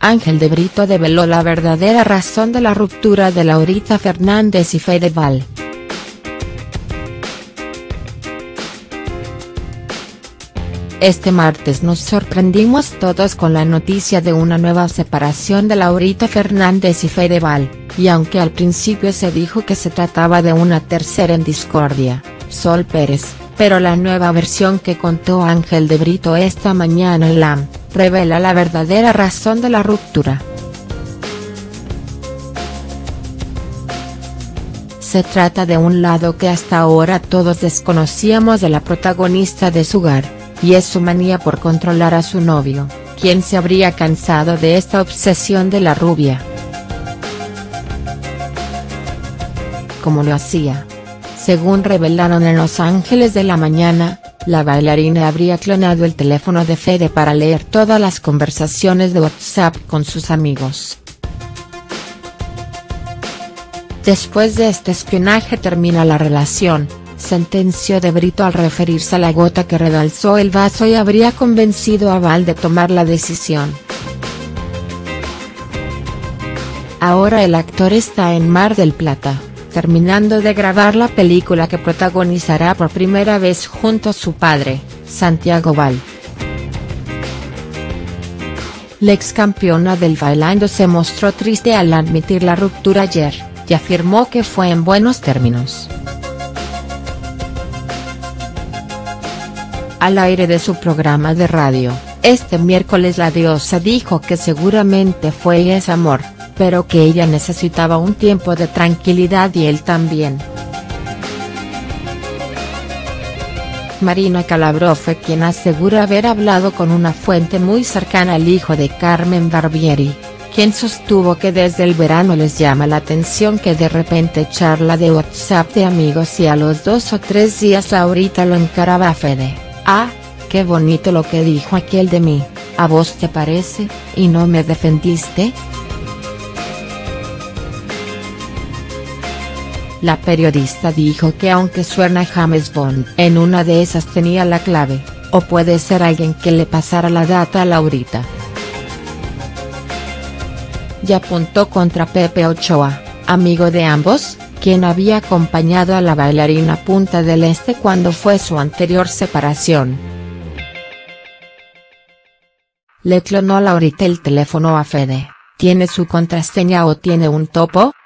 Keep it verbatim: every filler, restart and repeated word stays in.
Ángel de Brito develó la verdadera razón de la ruptura de Laurita Fernández y Fedeval. Este martes nos sorprendimos todos con la noticia de una nueva separación de Laurita Fernández y Fedeval, y aunque al principio se dijo que se trataba de una tercera en discordia, Sol Pérez, pero la nueva versión que contó Ángel de Brito esta mañana en LAM, revela la verdadera razón de la ruptura. Se trata de un lado que hasta ahora todos desconocíamos de la protagonista de Sugar, y es su manía por controlar a su novio, quien se habría cansado de esta obsesión de la rubia. Como lo hacía. Según revelaron en Los Ángeles de la Mañana, la bailarina habría clonado el teléfono de Fede para leer todas las conversaciones de WhatsApp con sus amigos. Después de este espionaje termina la relación, sentenció de Brito al referirse a la gota que rebalsó el vaso y habría convencido a Val de tomar la decisión. Ahora el actor está en Mar del Plata, terminando de grabar la película que protagonizará por primera vez junto a su padre, Santiago Val. La ex campeona del Bailando se mostró triste al admitir la ruptura ayer, y afirmó que fue en buenos términos. Al aire de su programa de radio, este miércoles la diosa dijo que seguramente fue ese amor, pero que ella necesitaba un tiempo de tranquilidad y él también. Marina Calabró fue quien asegura haber hablado con una fuente muy cercana al hijo de Carmen Barbieri, quien sostuvo que desde el verano les llama la atención que de repente charla de WhatsApp de amigos y a los dos o tres días Laurita lo encaraba a Fede. Ah, qué bonito lo que dijo aquel de mí, ¿a vos te parece, y no me defendiste? La periodista dijo que aunque suena James Bond, en una de esas tenía la clave, o puede ser alguien que le pasara la data a Laurita. Y apuntó contra Pepe Ochoa, amigo de ambos, quien había acompañado a la bailarina a Punta del Este cuando fue su anterior separación. ¿Le clonó Laurita el teléfono a Fede? ¿Tiene su contraseña o tiene un topo?